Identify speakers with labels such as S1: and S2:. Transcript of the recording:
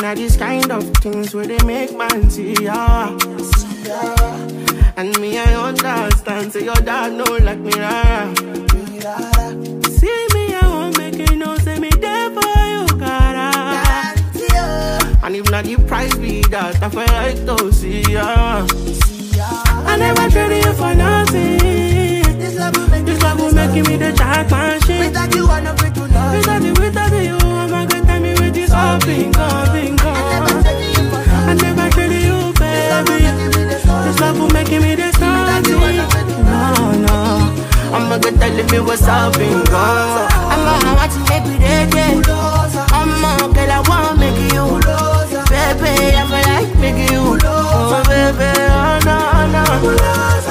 S1: are these kind of things where they make man see ya. And me, I understand, say your dad know like me, rara. See me, I won't make it, no, say me there for you, cara. And if not the price be that, I feel like to see ya. I never traded you for nothing. This love will make me the jack machine.
S2: Without you, I'm not free to love.
S1: Without you, I'm not gonna tell me with this all bingo. I never traded you, baby. This love will make me the star. No, I'm gonna tell me what's up, bingo.
S2: I want to make me dead. I'm a girl, I wanna make you. Baby, I feel like making you.
S1: Oh, baby, oh, no.